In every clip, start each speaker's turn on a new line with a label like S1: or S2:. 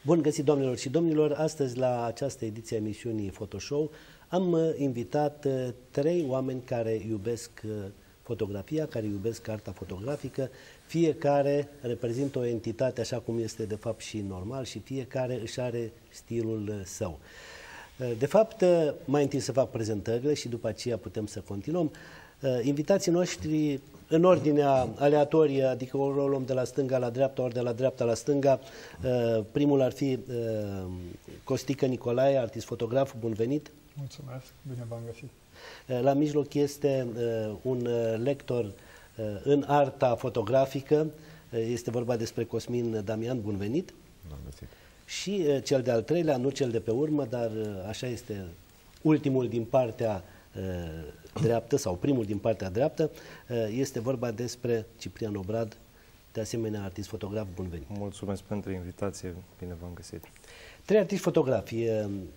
S1: Bun găsit, doamnelor și domnilor! Astăzi, la această ediție a emisiunii Photoshow, am invitat trei oameni care iubesc fotografia, care iubesc arta fotografică. Fiecare reprezintă o entitate, așa cum este de fapt și normal, și fiecare își are stilul său. De fapt, mai întâi să fac prezentările și după aceea putem să continuăm. Invitații noștri, în ordinea aleatorie, adică ori o luăm de la stânga la dreapta, ori de la dreapta la stânga. Primul ar fi Costică Nicolae, artist fotograf, bun venit!
S2: Mulțumesc, bine v-am găsit!
S1: La mijloc este un lector în arta fotografică, este vorba despre Cosmin Damian, bun venit!
S3: Bun găsit!
S1: Și cel de-al treilea, nu cel de pe urmă, dar așa este ultimul din partea dreaptă sau primul din partea dreaptă, este vorba despre Ciprian Obrad, de asemenea artist fotograf, bun venit!
S3: Mulțumesc pentru invitație, bine v-am găsit!
S1: Trei artiști fotografi,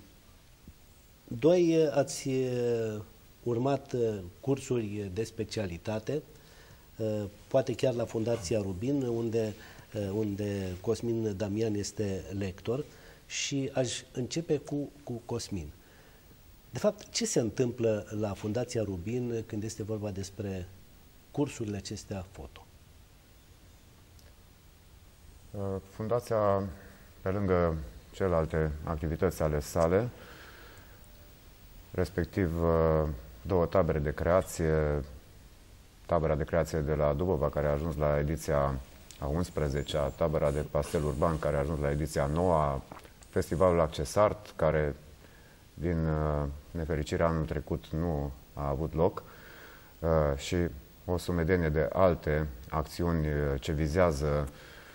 S1: doi ați urmat cursuri de specialitate, poate chiar la Fundația Rubin, unde Cosmin Damian este lector, și aș începe cu Cosmin. De fapt, ce se întâmplă la Fundația Rubin când este vorba despre cursurile acestea foto?
S4: Fundația, pe lângă celelalte activități ale sale, respectiv două tabere de creație, tabera de creație de la Dubova, care a ajuns la ediția a 11-a, tabera de pastel urban, care a ajuns la ediția 9-a, festivalul Accesart, care din nefericire anul trecut nu a avut loc, și o sumedenie de alte acțiuni ce vizează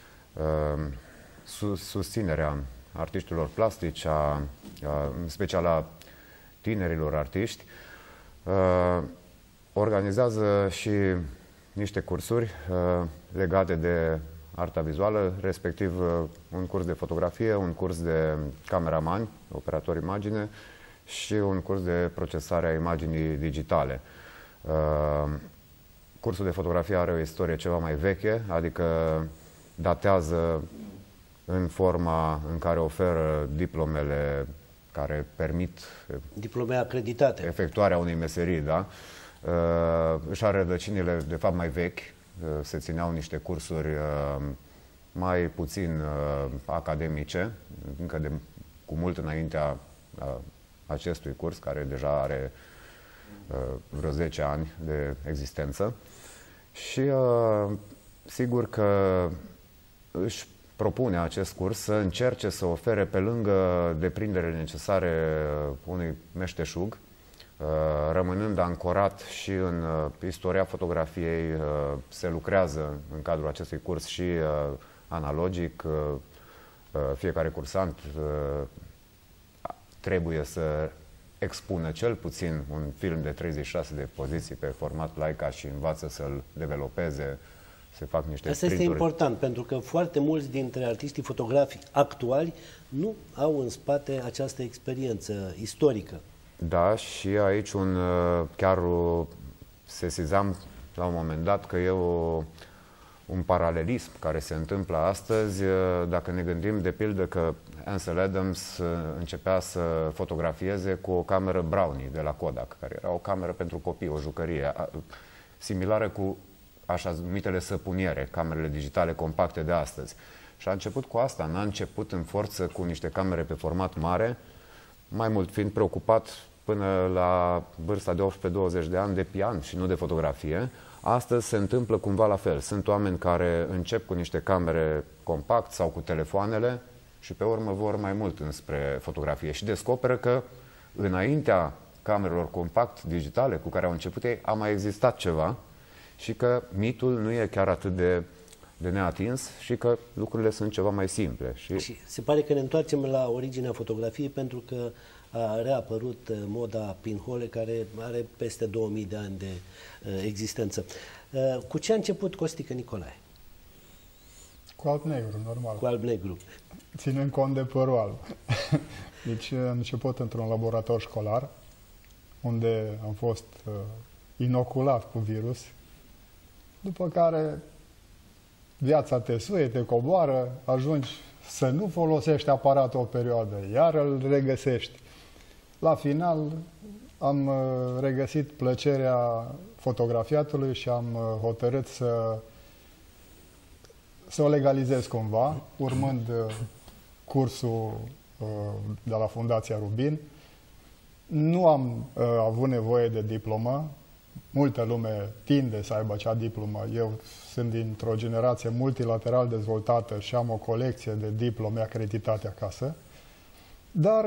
S4: susținerea artiștilor plastici, în special a tinerilor artiști. Organizează și niște cursuri legate de arta vizuală, respectiv un curs de fotografie, un curs de cameraman, operator imagine, și un curs de procesare a imaginii digitale. Cursul de fotografie are o istorie ceva mai veche, adică datează în forma în care oferă diplomele care permit
S1: diplome acreditate,
S4: efectuarea unei meserii, da? Își are rădăcinile de fapt mai vechi, se țineau niște cursuri mai puțin academice, încă cu mult înaintea acestui curs, care deja are vreo 10 ani de existență. Și sigur că își propune acest curs să încerce să ofere, pe lângă deprinderile necesare unui meșteșug, rămânând ancorat și în istoria fotografiei, se lucrează în cadrul acestui curs și analogic. Fiecare cursant trebuie să expună cel puțin un film de 36 de poziții pe format Leica și învață să-l developeze. Se fac niște
S1: Asta este important, pentru că foarte mulți dintre artiștii fotografi actuali nu au în spate această experiență istorică.
S4: Da, și aici chiar sesizam la un moment dat că e un paralelism care se întâmplă astăzi, dacă ne gândim de pildă că Ansel Adams începea să fotografieze cu o cameră Brownie de la Kodak, care era o cameră pentru copii, o jucărie, similară cu așa numitele săpuniere, camerele digitale compacte de astăzi. Și a început cu asta, n-a început în forță cu niște camere pe format mare, mai mult fiind preocupat până la vârsta de 18-20 de ani de pian și nu de fotografie. Astăzi se întâmplă cumva la fel. Sunt oameni care încep cu niște camere compact sau cu telefoanele și pe urmă vor mai mult înspre fotografie și descoperă că înaintea camerelor compact digitale cu care au început ei a mai existat ceva și că mitul nu e chiar atât de neatins și că lucrurile sunt ceva mai simple.
S1: Și se pare că ne întoarcem la originea fotografiei, pentru că a reapărut moda pinhole, care are peste 2000 de ani de existență. Cu ce a început Costică Nicolae?
S2: Cu alb-negru, normal.
S1: Cu alb-negru.
S2: Ținând cont de părul alb. Deci am început într-un laborator școlar, unde am fost inoculat cu virus, după care viața te suie, te coboară, ajungi să nu folosești aparatul o perioadă, iar îl regăsești. La final am regăsit plăcerea fotografiatului și am hotărât să o legalizez cumva, urmând cursul de la Fundația Rubin. Nu am avut nevoie de diplomă. Multă lume tinde să aibă acea diplomă. Eu sunt dintr-o generație multilateral dezvoltată și am o colecție de diplome acreditate acasă. Dar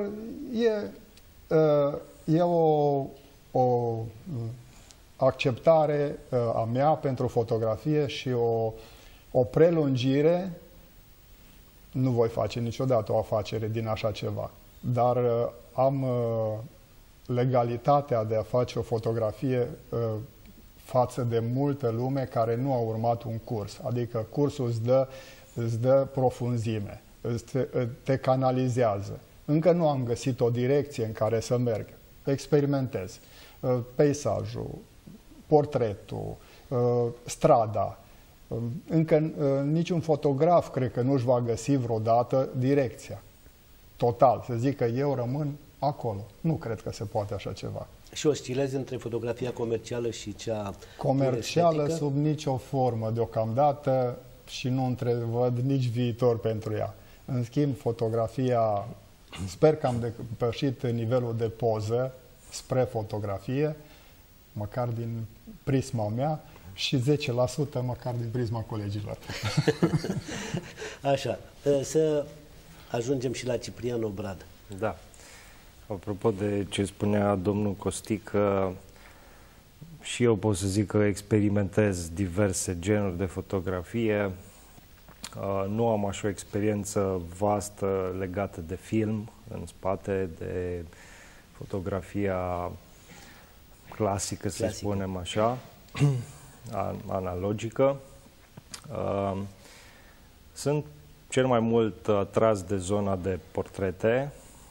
S2: e o acceptare a mea pentru fotografie și o prelungire. Nu voi face niciodată o afacere din așa ceva, dar am legalitatea de a face o fotografie față de multă lume care nu a urmat un curs. Adică cursul îți dă profunzime, te canalizează. Încă nu am găsit o direcție în care să merg. Experimentez. Peisajul, portretul, strada. Încă niciun fotograf cred că nu-și va găsi vreodată direcția. Total. Să zic că eu rămân acolo. Nu cred că se poate așa ceva.
S1: Și oscilezi între fotografia comercială și cea
S2: comercială
S1: estetică?
S2: Sub nicio formă deocamdată și nu întrevăd nici viitor pentru ea. În schimb, fotografia, sper că am depășit nivelul de poză spre fotografie, măcar din prisma mea, și 10% măcar din prisma colegilor.
S1: Așa, să ajungem și la Ciprian Obrad.
S3: Da. Apropo de ce spunea domnul Costic, și eu pot să zic că experimentez diverse genuri de fotografie. Nu am așa o experiență vastă legată de film în spate, de fotografia clasică, să spunem așa, analogică. Sunt cel mai mult atras de zona de portrete,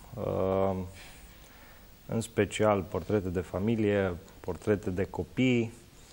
S3: în special portrete de familie, portrete de copii.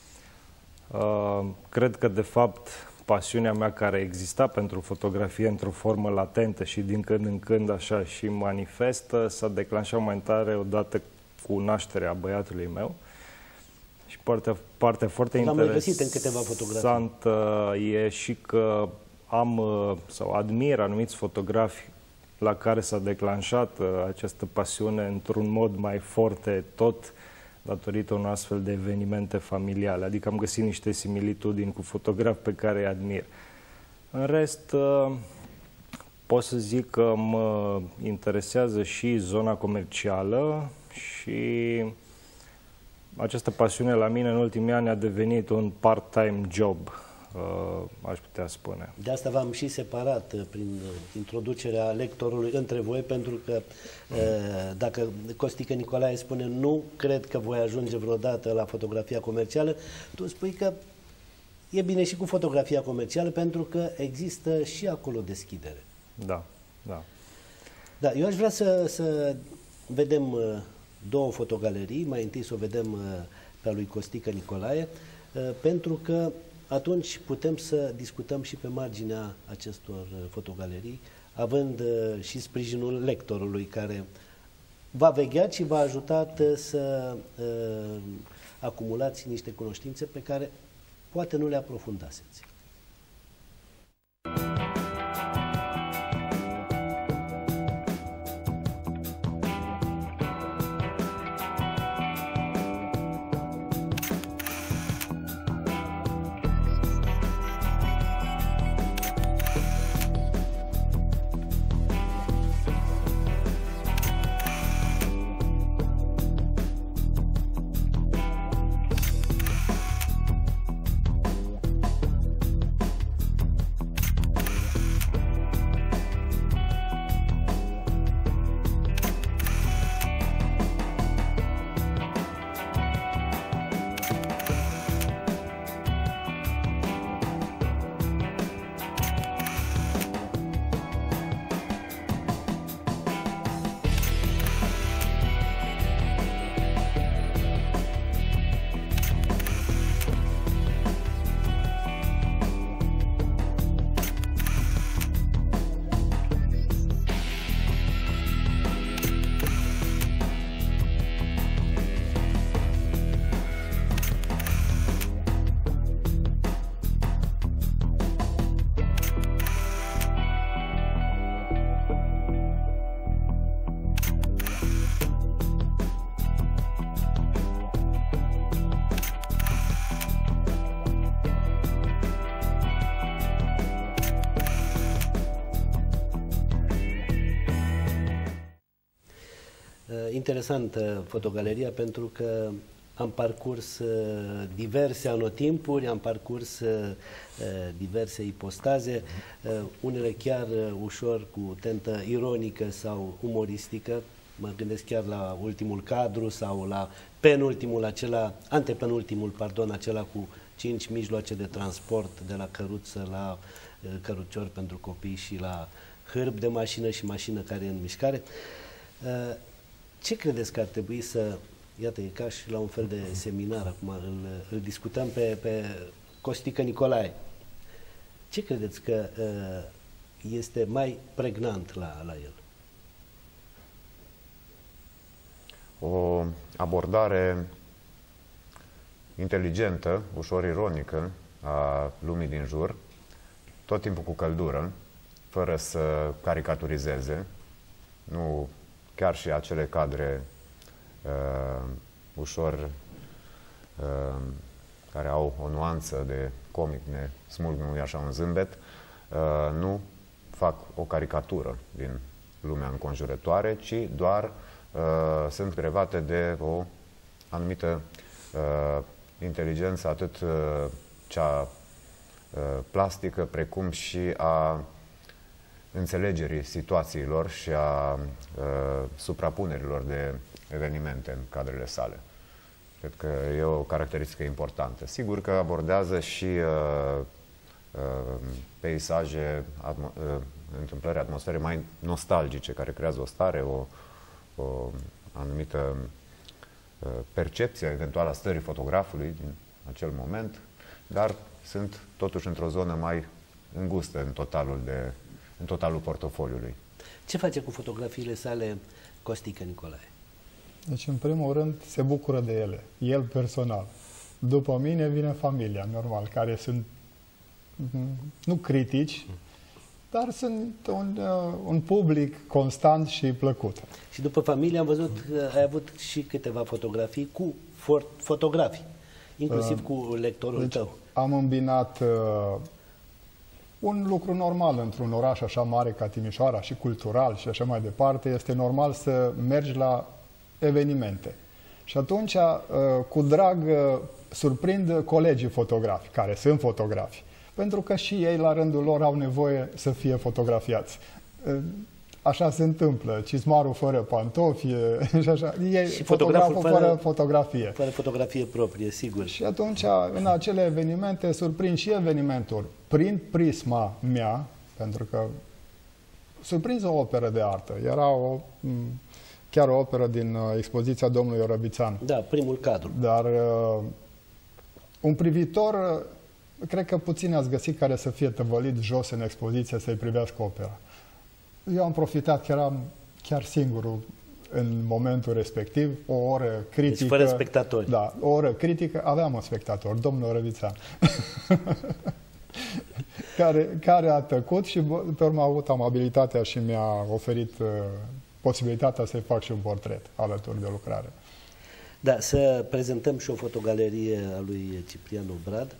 S3: Cred că, de fapt, pasiunea mea care exista pentru fotografie într-o formă latentă și din când în când așa și manifestă, s-a declanșat mai tare odată cu nașterea băiatului meu. Și partea foarte interesantă e și că am sau admir anumiți fotografi la care s-a declanșat această pasiune într-un mod mai forte, tot datorită unor astfel de evenimente familiale. Adică am găsit niște similitudini cu fotografi pe care îi admir. În rest, pot să zic că mă interesează și zona comercială și această pasiune la mine în ultimii ani a devenit un part-time job, aș putea spune.
S1: De asta v-am și separat prin introducerea lectorului între voi, pentru că dacă Costică Nicolae spune nu cred că voi ajunge vreodată la fotografia comercială, tu spui că e bine și cu fotografia comercială pentru că există și acolo deschidere.
S3: Da, da.
S1: Da, eu aș vrea să vedem două fotogalerii, mai întâi să o vedem pe a lui Costică Nicolae, pentru că atunci putem să discutăm și pe marginea acestor fotogalerii, având și sprijinul lectorului care v-a vegheat și v-a ajutat să acumulați niște cunoștințe pe care poate nu le aprofundaseți. interesantă fotogaleria pentru că am parcurs diverse anotimpuri, am parcurs diverse ipostaze, unele chiar ușor cu tentă ironică sau umoristică. Mă gândesc chiar la ultimul cadru sau la penultimul, antepenultimul, pardon, acela cu 5 mijloace de transport, de la căruță la cărucior pentru copii și la hârb de mașină și mașină care e în mișcare. Ce credeți că ar trebui să... Iată, e ca și la un fel de seminar, acum îl discutăm pe Costică Nicolae. Ce credeți că este mai pregnant la el?
S4: O abordare inteligentă, ușor ironică a lumii din jur, tot timpul cu căldură, fără să caricaturizeze, nu chiar și acele cadre ușor care au o nuanță de comic, ne smulg nu așa un zâmbet, nu fac o caricatură din lumea înconjurătoare, ci doar sunt grevate de o anumită inteligență, atât cea plastică, precum și a înțelegerii situațiilor și a suprapunerilor de evenimente în cadrele sale. Cred că e o caracteristică importantă. Sigur că abordează și peisaje, întâmplări, atmosfere mai nostalgice, care creează o stare, o anumită percepție eventuală a stării fotografului din acel moment, dar sunt totuși într-o zonă mai îngustă în totalul portofoliului.
S1: Ce face cu fotografiile sale Costică Nicolae?
S2: Deci, în primul rând, se bucură de ele, el personal. După mine vine familia, normal, care sunt, nu critici, dar sunt un public constant și plăcut.
S1: Și după familie am văzut că ai avut și câteva fotografii cu fotografii, inclusiv cu lectorul tău.
S2: Am îmbinat un lucru normal într-un oraș așa mare ca Timișoara și cultural și așa mai departe. Este normal să mergi la evenimente. Și atunci, cu drag, surprind colegii fotografi, care sunt fotografi, pentru că și ei, la rândul lor, au nevoie să fie fotografiați. Așa se întâmplă. Cizmarul fără pantofi și așa. Și fotograful fără fotografie.
S1: Fără fotografie proprie, sigur.
S2: Și atunci, în acele evenimente, surprind și evenimentul prin prisma mea, pentru că surprins o operă de artă. Era chiar o operă din expoziția domnului Orăbițan.
S1: Da, primul cadru.
S2: Dar un privitor, cred că puțin ați găsit care să fie tăvălit jos în expoziție să-i privească opera. Eu am profitat că eram chiar singurul în momentul respectiv, o oră critică.
S1: Deci fără spectatori.
S2: Da, o oră critică, aveam un spectator, domnul Orăbițan, care a tăcut și pe urmă a avut amabilitatea și mi-a oferit posibilitatea să-i fac și un portret alături de lucrare.
S1: Da, să prezentăm și o fotogalerie a lui Ciprian Obrad.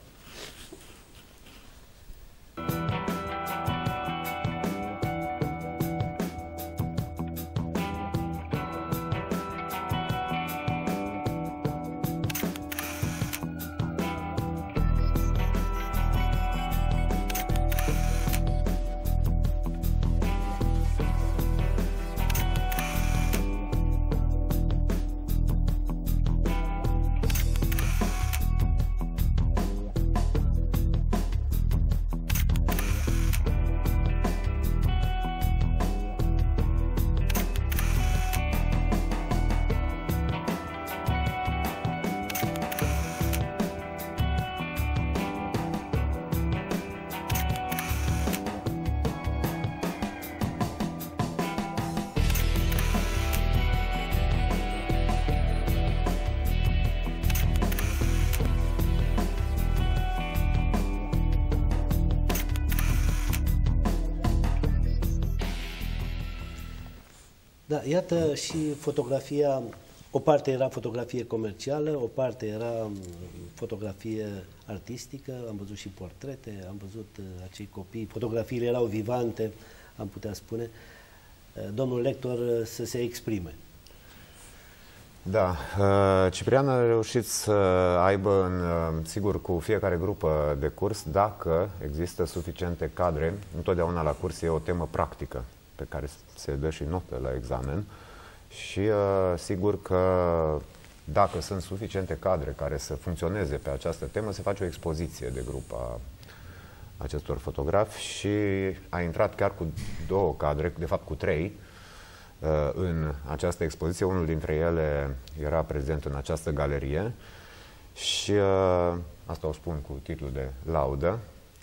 S1: Da, iată și fotografia, o parte era fotografie comercială, o parte era fotografie artistică, am văzut și portrete, am văzut acei copii, fotografiile erau vivante, am putea spune. Domnul lector să se exprime.
S4: Da, Ciprian a reușit să aibă, sigur, cu fiecare grupă de curs, dacă există suficiente cadre, întotdeauna la curs e o temă practică pe care se dă și notă la examen și sigur că dacă sunt suficiente cadre care să funcționeze pe această temă, se face o expoziție de grup a acestor fotografi și a intrat chiar cu 2 cadre, de fapt cu 3, în această expoziție. Unul dintre ele era prezent în această galerie și asta o spun cu titlul de laudă,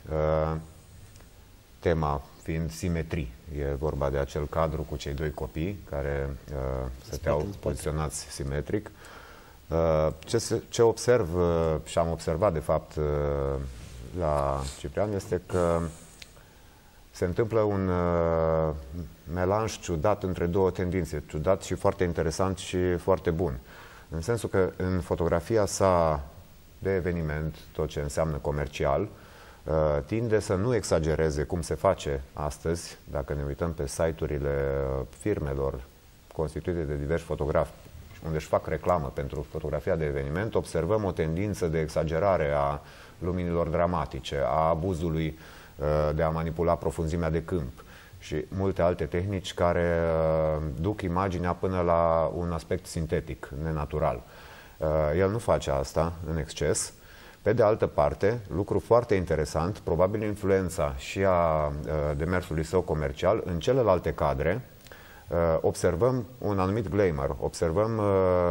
S4: tema fiind simetrii. E vorba de acel cadru cu cei 2 copii care stăteau poziționați simetric. Ce observ și am observat de fapt la Ciprian este că se întâmplă un melanj ciudat între 2 tendințe, ciudat și foarte interesant și foarte bun. În sensul că în fotografia sa de eveniment, tot ce înseamnă comercial, tinde să nu exagereze cum se face astăzi, dacă ne uităm pe site-urile firmelor constituite de diversi fotografi, unde își fac reclamă pentru fotografia de eveniment, observăm o tendință de exagerare a luminilor dramatice, a abuzului de a manipula profunzimea de câmp și multe alte tehnici care duc imaginea până la un aspect sintetic, nenatural. El nu face asta în exces. Pe de altă parte, lucru foarte interesant, probabil influența și a demersului său comercial, în celelalte cadre observăm un anumit glamour, observăm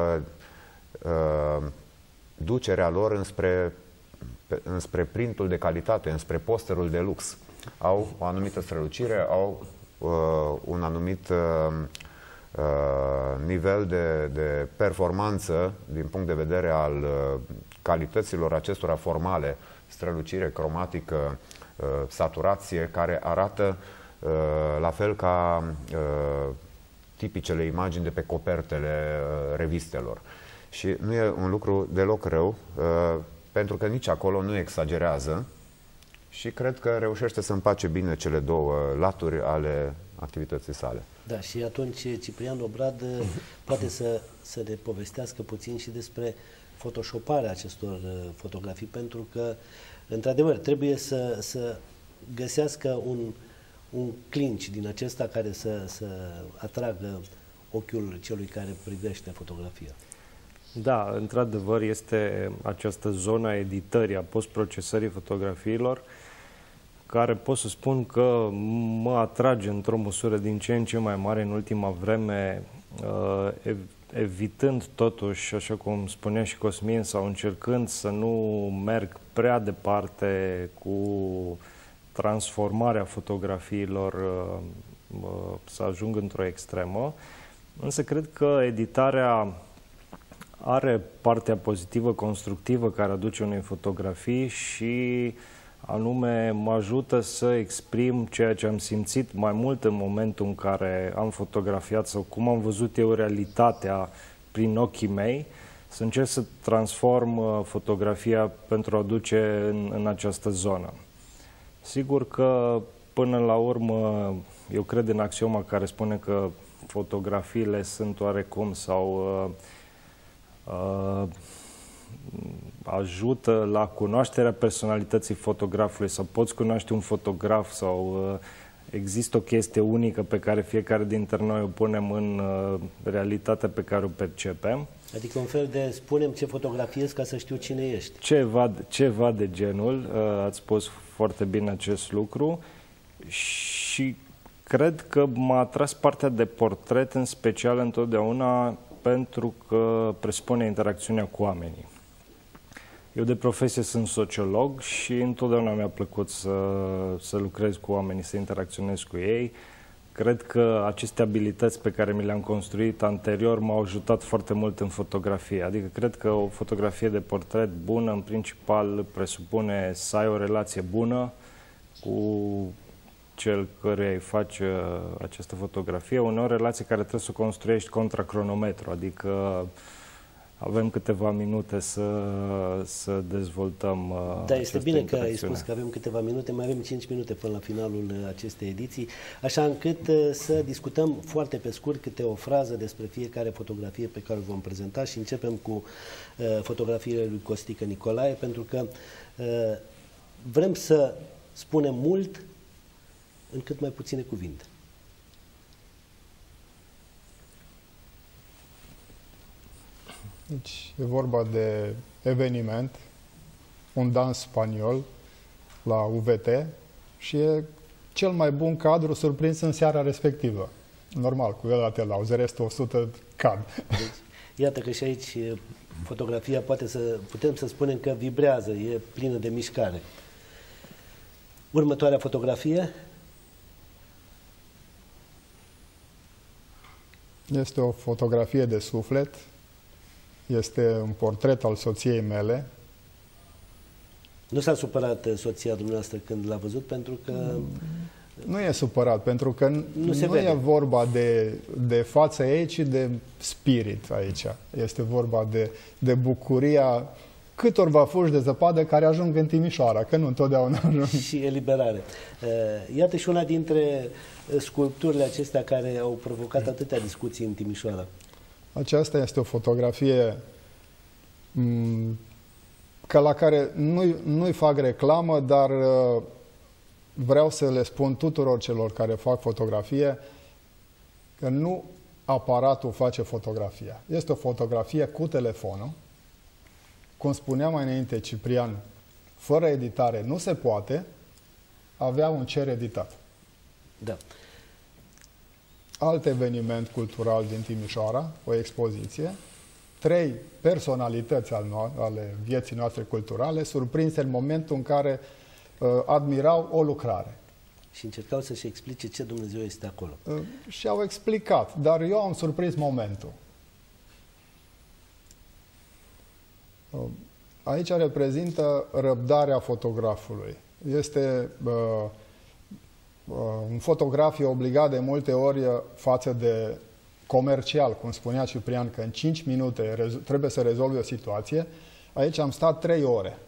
S4: ducerea lor înspre printul de calitate, înspre posterul de lux. Au o anumită strălucire, au un anumit nivel de performanță din punct de vedere al calităților acestora formale, strălucire cromatică, saturație, care arată la fel ca tipicele imagini de pe copertele revistelor. Și nu e un lucru deloc rău, pentru că nici acolo nu exagerează și cred că reușește să împace bine cele 2 laturi ale activității sale.
S1: Da, și atunci Ciprian Obrad poate să ne povestească puțin și despre photoshoparea acestor fotografii, pentru că, într-adevăr, trebuie să găsească un clinch din acesta care să atragă ochiul celui care privește fotografia.
S3: Da, într-adevăr este această zonă a editării, a post-procesării fotografiilor, care pot să spun că mă atrage într-o măsură din ce în ce mai mare în ultima vreme, evitând totuși, așa cum spunea și Cosmin, sau încercând să nu merg prea departe cu transformarea fotografiilor, să ajung într-o extremă. Însă cred că editarea are partea pozitivă, constructivă, care aduce unei fotografii și anume mă ajută să exprim ceea ce am simțit mai mult în momentul în care am fotografiat sau cum am văzut eu realitatea prin ochii mei, să încerc să transform fotografia pentru a duce în această zonă. Sigur că până la urmă eu cred în axioma care spune că fotografiile sunt oarecum sau ajută la cunoașterea personalității fotografului, sau poți cunoaște un fotograf sau există o chestie unică pe care fiecare dintre noi o punem în realitatea pe care o percepem.
S1: Adică un fel de spune-mi ce fotografiez ca să știu cine ești.
S3: Ceva de genul, ați spus foarte bine acest lucru și cred că m-a atras partea de portret în special întotdeauna pentru că presupune interacțiunea cu oamenii. Eu de profesie sunt sociolog și întotdeauna mi-a plăcut să lucrez cu oamenii, să interacționez cu ei. Cred că aceste abilități pe care mi le-am construit anterior m-au ajutat foarte mult în fotografie. Adică cred că o fotografie de portret bună, în principal, presupune să ai o relație bună cu cel căruia îi faci această fotografie, uneori relație care trebuie să o construiești contra cronometru, adică avem câteva minute să dezvoltăm
S1: Da, este bine că ai
S3: interacțiune.
S1: spus că avem câteva minute, mai avem 5 minute până la finalul acestei ediții, așa încât să discutăm foarte pe scurt câte o frază despre fiecare fotografie pe care o vom prezenta și începem cu fotografiile lui Costică Nicolae, pentru că vrem să spunem mult în cât mai puține cuvinte.
S2: Deci e vorba de eveniment, un dans spaniol la UVT și e cel mai bun cadru surprins în seara respectivă. Normal, cu el la tel, auzi restul 100 cad.
S1: Deci, iată că și aici fotografia putem să spunem că vibrează, e plină de mișcare. Următoarea fotografie.
S2: Este o fotografie de suflet, este un portret al soției mele.
S1: Nu s-a supărat soția dumneavoastră când l-a văzut, pentru că...
S2: Nu e supărat, pentru că nu
S1: vede.
S2: e vorba de față ei, ci de spirit aici. Este vorba de bucuria câtorva fuși de zăpadă care ajung în Timișoara, că nu întotdeauna ajung.
S1: Și eliberare. Iată și una dintre sculpturile acestea care au provocat atâtea discuții în Timișoara.
S2: Aceasta este o fotografie la care nu-i fac reclamă, dar vreau să le spun tuturor celor care fac fotografie că nu aparatul face fotografia. Este o fotografie cu telefonul. Cum spunea mai înainte Ciprian, fără editare nu se poate, avea un cer editat.
S1: Da.
S2: Alt eveniment cultural din Timișoara, o expoziție, 3 personalități ale vieții noastre culturale, surprinse în momentul în care admirau o lucrare.
S1: Și încercau să-și explice ce Dumnezeu este acolo.
S2: Și au explicat, dar eu am surprins momentul. Aici reprezintă răbdarea fotografului. Este un fotograf e obligat de multe ori față de comercial, cum spunea Ciprian, că în 5 minute trebuie să rezolvi o situație. Aici am stat 3 ore.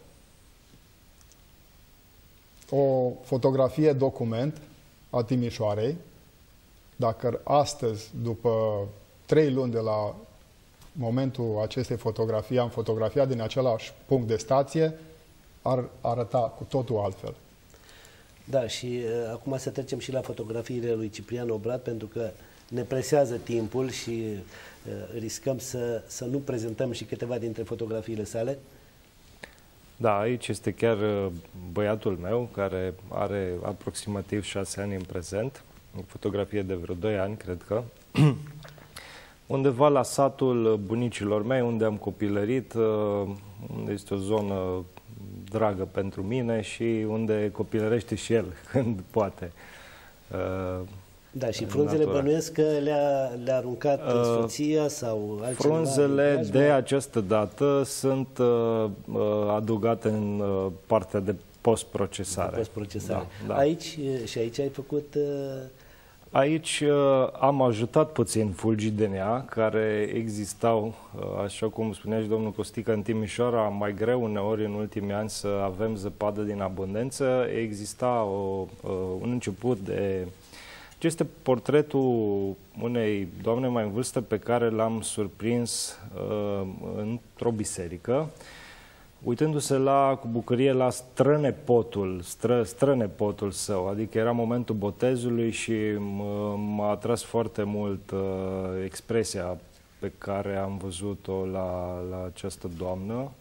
S2: O fotografie document a Timișoarei. Dacă astăzi, după 3 luni de la momentul acestei fotografii, am fotografiat din același punct de stație, ar arăta cu totul altfel.
S1: Da, și acum să trecem și la fotografiile lui Ciprian Obrat, pentru că ne presează timpul și riscăm să nu prezentăm și câteva dintre fotografiile sale.
S3: Da, aici este chiar băiatul meu, care are aproximativ 6 ani în prezent, o fotografie de vreo 2 ani, cred că, undeva la satul bunicilor mei, unde am copilărit, unde este o zonă dragă pentru mine și unde copilărește și el când poate.
S1: Da, și frunzele bănuiesc că le-a aruncat soția sau altcineva?
S3: Frunzele de această dată sunt adăugate în partea de post-procesare.
S1: Post-procesare.
S3: Da, da.
S1: Aici ai făcut...
S3: Aici am ajutat puțin fulgii DNA care existau, așa cum spunea și domnul Costică, în Timișoara, mai greu uneori în ultimii ani să avem zăpadă din abundență. Exista un început de... Este portretul unei doamne mai în vârstă pe care l-am surprins într-o biserică, uitându-se cu bucurie la strănepotul său, adică era momentul botezului și m-a atras foarte mult expresia pe care am văzut-o la această doamnă.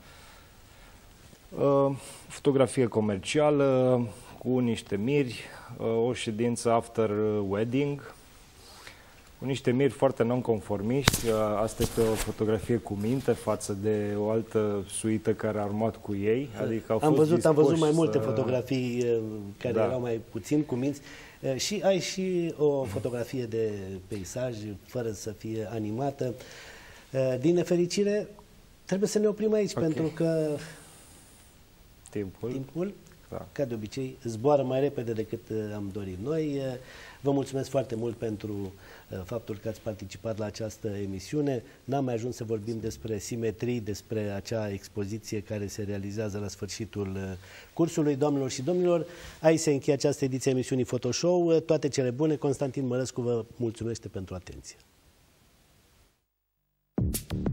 S3: Fotografie comercială cu niște miri, o ședință after wedding, cu niște miri foarte nonconformiști. Asta este o fotografie cu minte față de o altă suită care a urmat cu ei. Adică
S1: am văzut mai multe fotografii care erau mai puțin cuminți. Și ai și o fotografie de peisaj, fără să fie animată. Din nefericire, trebuie să ne oprim aici, pentru că
S3: timpul. Da.
S1: Ca de obicei, zboară mai repede decât am dorit noi. Vă mulțumesc foarte mult pentru faptul că ați participat la această emisiune. N-am mai ajuns să vorbim despre simetrii, despre acea expoziție care se realizează la sfârșitul cursului. Doamnelor și domnilor, aici se încheie această ediție a emisiunii Photoshow. Toate cele bune. Constantin Mărăscu vă mulțumește pentru atenție.